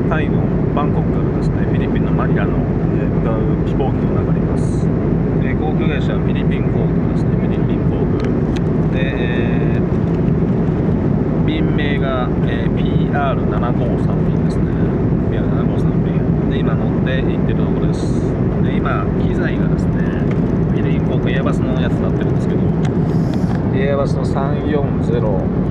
タイのバンコクからですね、フィリピンのマニラの、向かう飛行機の中にいます。航空会社はフィリピン航空ですね、フィリピン航空で、便名が、PR753 便ですね。PR753 便で今乗って行ってるところです。で今機材がですね、フィリピン航空エアバスのやつになってるんですけど、エアバスの340-300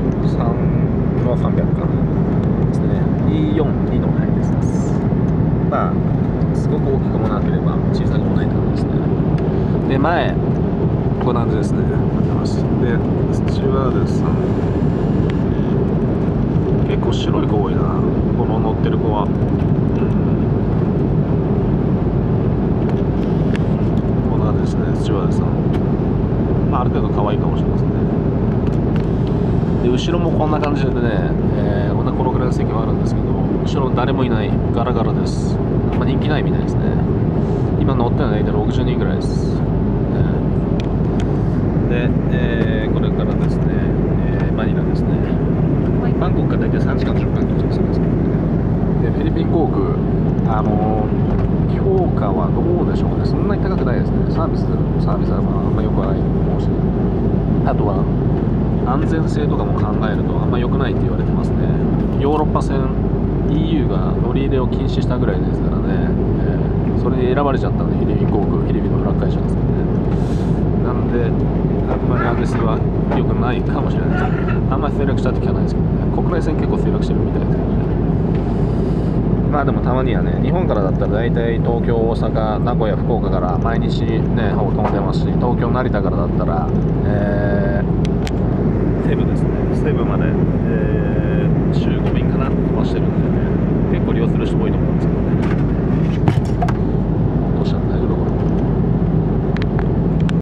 かですね、242の配列です。まあすごく大きくもなければ小さくもないってことですね。で前こんな感じですね。でスチュワーデスさん、結構白い子多いな、この乗ってる子は。こんな感じですね、スチュワーデスさん。まあある程度可愛いかもしれませんね。で後ろもこんな感じでね、このぐらいの席もあるんですけど、後ろ誰もいない、ガラガラです。あんま人気ないみたいですね。今乗ってるのは大体60人ぐらいです。で、これからですね、マニラですね。バンコクから大体3時間10分到着するんですけどね。でフィリピン航空、評価はどうでしょうね。そんなに高くないですね。サービスはまああんま良くはないと思うし、あとは安全性とかも考えるとあんま良くないって言われてますね。ヨーロッパ線 EU が乗り入れを禁止したぐらいですからね、それに選ばれちゃったんで、フィリピン航空、フィリピンのフラッグ会社ですけどね。なんであんまり安全性は良くないかもしれないですけど、あんまり墜落したって聞かないですけどね。国内線結構墜落してるみたいですけどね。まあでもたまにはね、日本からだったら大体東京、大阪、名古屋、福岡から毎日ね、ほぼ飛んでますし、東京、成田からだったら、セブですね、セブまで、週5便